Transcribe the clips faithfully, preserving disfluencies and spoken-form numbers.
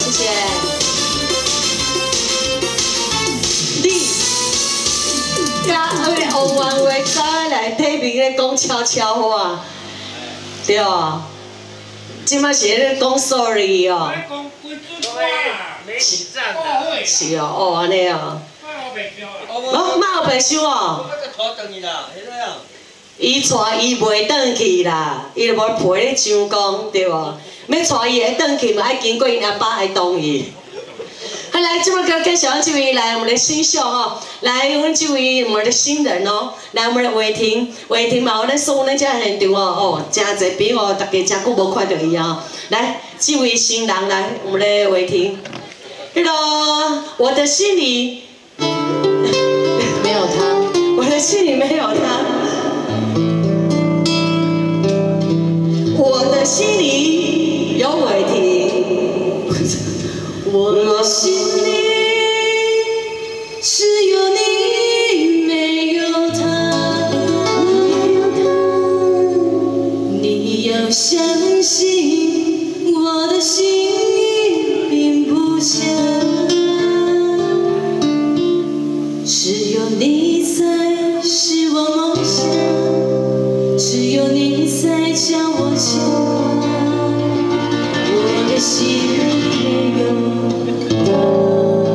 谢谢。你，甲迄个王万话走来体面咧讲悄悄话，对哦。即摆是咧讲 sorry 哦。 讲规矩话，没礼赞的。 是哦，哦安尼哦。我马后白想哦。 我个拖转去啦，迄个啊。 伊带伊袂转去啦，伊就无陪咧上讲对无？要带伊会转去嘛，爱经过因阿爸的同意。好，来，即摆给介绍这位来我们的新秀哦，来，阮这位我们的新人哦，来我们的伟霆，伟霆嘛，我咱所有咱遮现场哦，哦，真侪朋友，大家真久无看到伊哦。来，这位新人来，我们的伟霆，迄个我的心里没有他，我的心里没有他。 我的心里有伟霆，我心里只有你，没有他。你要相信，我的心里并不想，只有你才是我梦想。 只有你才将我牵挂，我的心里没有他。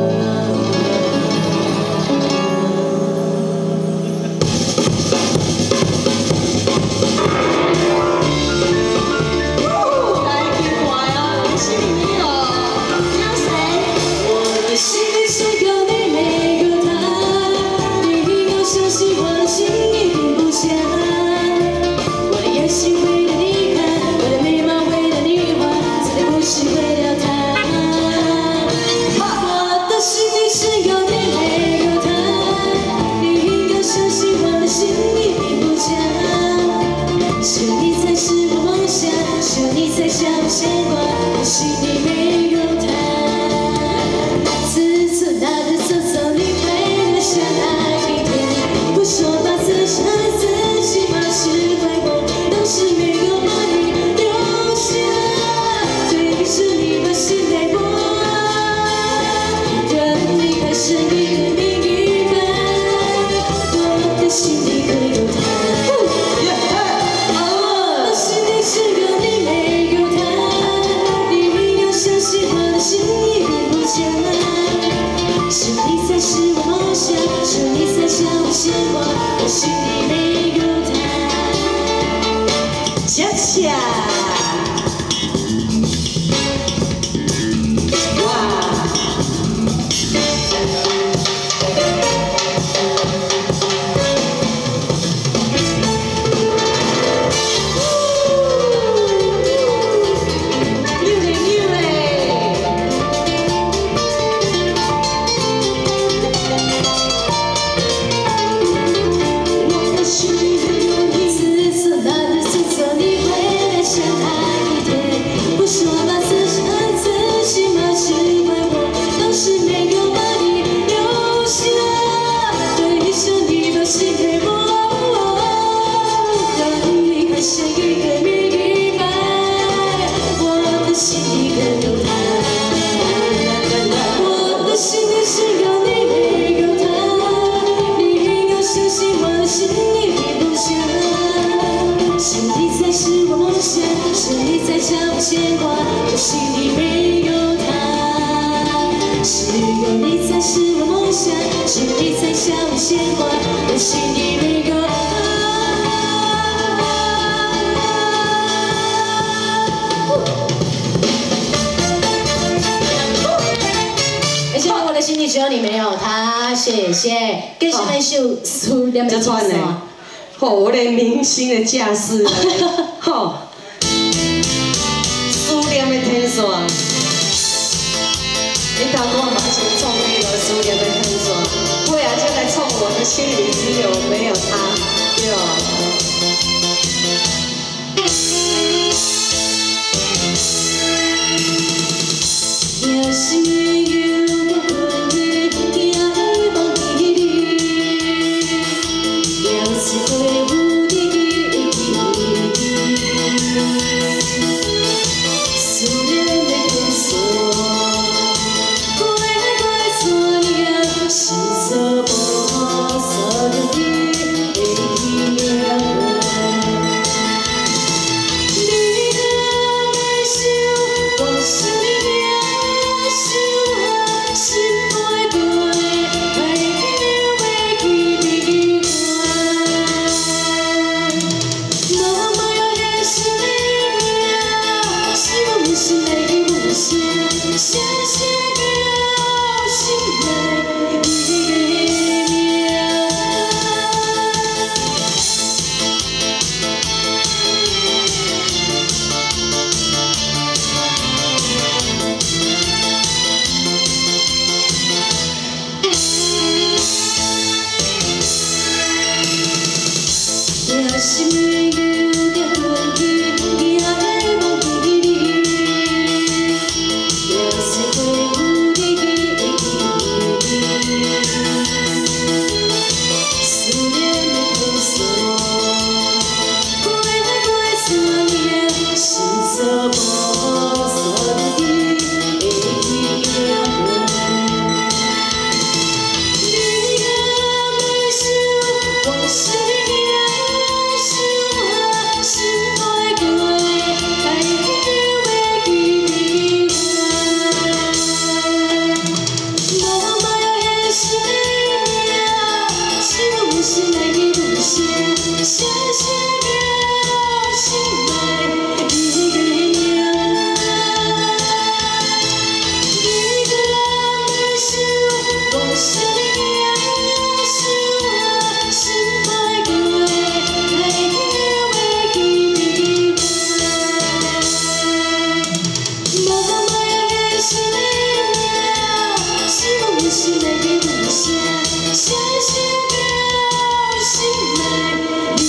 来听话呀，你心里没有有谁？我的心里只有你，没有他。你要相信我的心里并不想。 眼睛为了你看，我的眉毛为了你画，真的不是为了他。我的心里只有你，没有他。你应该相信我的心里并不假，只有你才是我梦想，只有你才将我牵挂，我心里没有他。自从那日走走，你为了想爱一天，不说把自己爱自己，把是怪我。 是没有把你留下，对着你把心来过，让你开始一个明白，我的心里可有他，我的心里只有你没有他，你要相信我的心里并不假，是你才是我梦想，是你才将我牵挂，我心里没有他。 恰恰，哇！溜嘞溜嘞！我的心里只有你，自从那日走走。 相爱一天，不说把自己爱自己，嘛只怪我当时没有把你留下，对着你把心给我，让你开始一个明白，我的心里可有他，我的心里只有你没有他，你要相信我的心里并不假，是你才是我梦想。 是你在将我牵挂，我心里没有他，只有你才是我梦想，是你在将我牵挂，我心里没有他。而且我的心里只有你没有他，谢谢。跟下面一首思念的天使，哦，我的明星的架势，吼。 思念的天线，你头拄嘛是创迄个思念的天线，尾啊才来创我的心里只有没有他，对哦。也是有关于也忘记你，也是会有你。 思念的天锁。 谢谢叫心内你的名。也是没有点问题，也爱忘记你，也是会有你的思念的苦涩，过过三年，心则无散的一样。你也没想我是你。 谢谢叫心内你的名，你的微笑，我是你的笑，心爱过爱会记得，妈妈的心呀，是我心内的微笑，谢谢叫心内。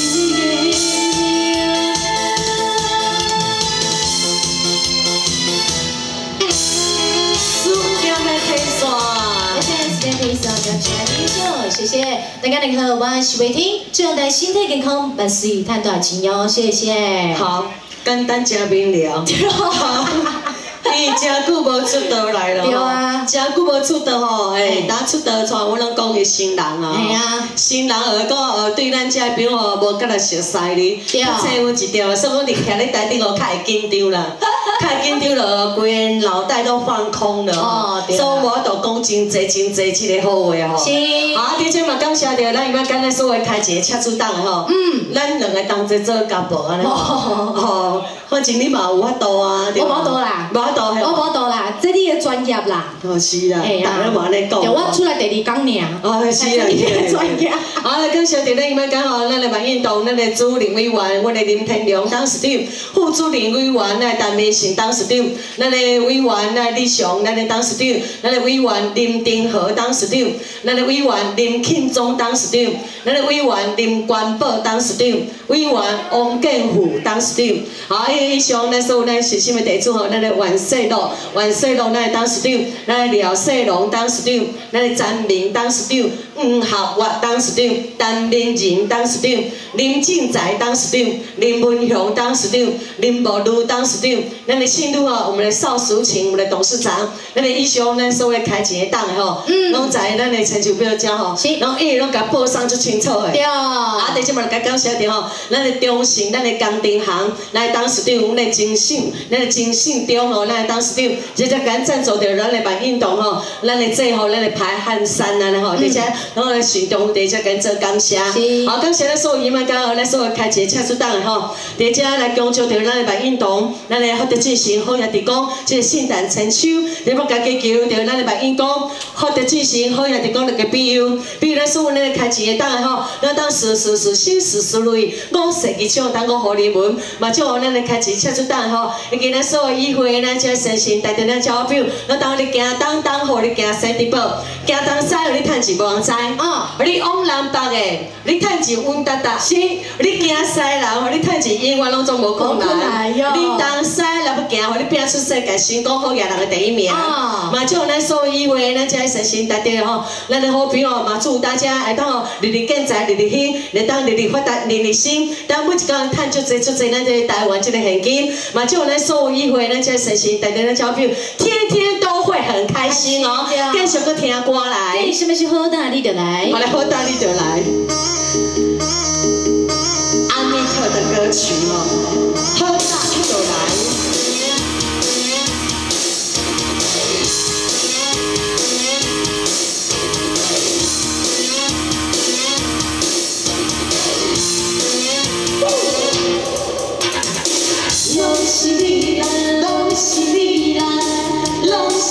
谢谢大家能和我收听，祝大家身体健康，万事赚大钱哟！谢谢。 好，简单真明了。伊真久无出道来了， 对啊， 真久无出道吼，诶，呾出道带我拢讲伊新人啊， 系啊， 新人学讲哦，对咱这朋友吼无甲咱熟悉哩，啊，请阮一条，所以讲你徛咧台顶哦，较会紧张啦，较会紧张了，规个脑袋都放空了，哦，所以我都讲真济真济即个好话吼。是。啊，伫这嘛感谢着咱伊摆今日所谓开一个车主档吼，嗯，咱两个同齐做家婆安尼，吼，反正你嘛有法度啊， 我无度啦， 无法度。 我无度啦，这你的专业啦。 哦，是啦，大家嘛安尼讲。 就我出来第二讲尔。 哦，是啦，你的专业。好，来感谢着咱伊摆讲吼，咱的万运动，咱的主任委员，阮的林天良董事长，副主任委员咱陈美信董事长，咱的委员咱李翔，咱的董事长，咱的委员林丁和董事长，咱的委员林庆忠董事长，咱的委员林关宝董事长，委员王建虎董事长。好，以上咱所有咱实心的地主吼，咱的万世路、万世路，咱的董事长，咱的廖世龙董事长，咱的詹明董事长，黄孝华董事长，陈明仁董事长，林正财董事长，林文雄董事长，林木如董事长，咱的信徒吼，我们的邵淑琴，我们的董事长，咱的以上咱所有开钱的档的吼，拢在咱的成就表遮吼，然后伊拢甲报送足清楚的。对。啊，第即嘛甲感谢着吼，咱的中信，咱的工程行，咱的董事长，阮的金信，咱的金信中吼，咱的董事长，直接甲赞助着咱的万运动吼，咱的最后咱的排汗衫啊吼，而且然后来顺中伫遮甲做感谢。好，感谢咱所有伊嘛讲，咱所有开一个车主档的吼，伫遮来恭祝着咱的万运动，咱的福德进行好兄弟讲，即个圣诞千秋，你要家己求着咱的万运动，福德进行好兄弟讲，那个比如，比如咱所有咱的开一个档的吼，咱当事事事心事事类，五世纪唱当讲互你闻，嘛祝福咱的开一个车主档吼，以及咱所有议会咱遮先生带着咱交表，咱当你行东东，互你行西直报，行东西互你趁一望知，哦，你往南北的，你趁一稳达达，是，你行西南，互你趁一永远拢总无困难，你东西若要行，互你拼出世界成功好业人的第一名，嘛祝咱所有议会咱遮先生带着吼，咱的好朋友嘛祝大家会当吼日日健在，日日兴，会当日日发达，日日兴，当每一工趁足济足济咱这台湾这个现金，嘛祝咱所有议会咱遮先生带着咱交票，天天都会很开心哦，继续搁听歌来。 对，什么是好大你就来。 好来，好大你就来。安妮特的歌曲哦，好大你就来。拢是你啦，拢是你啦，拢。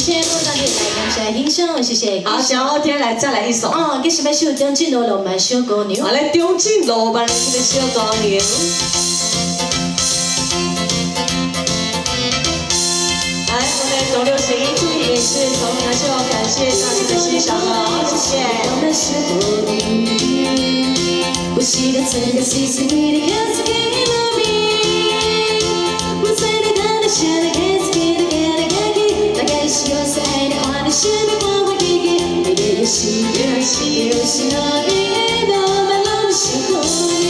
谢各位大家来感谢欣赏，谢谢。 好，想好听来再来一首。 哦，继续要秀张晋罗浪漫小姑娘。 好来，中正路漫的小姑娘。来，我们九六十一注意也是同样就感谢大家的欣赏了，谢谢。 我是个真的细心你的样子给了你，我在你的下的开始给的给的给的，大概是有些爱的话，你是你话会给给，你的心有心有心那边的慢慢的时候。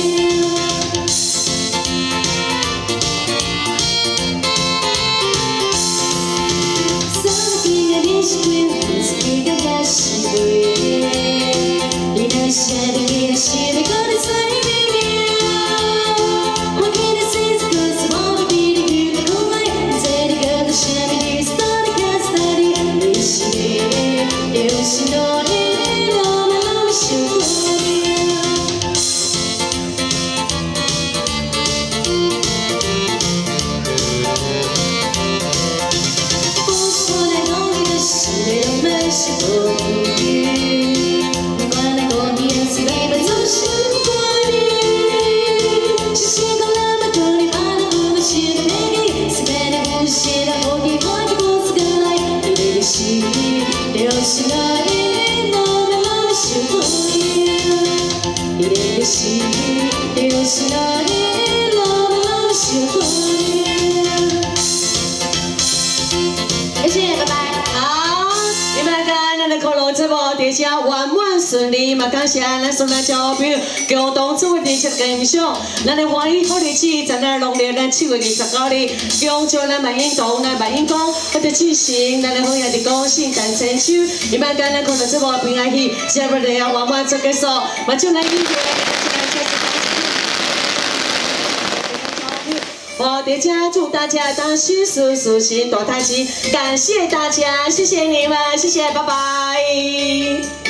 大家圆满顺利嘛，感谢咱所有交好朋友共同做电视欣赏。咱的欢喜好日子，在咱农历咱七月二十九日，恭祝咱万英堂、咱万英宫，或者进行咱的好日子高兴诞千秋。伊摆干咱看到这部平安戏，下边就要圆满做结束，嘛祝咱音乐。我大家祝大家当心事事情大太吉，感谢大家，谢谢你们，谢谢，拜拜。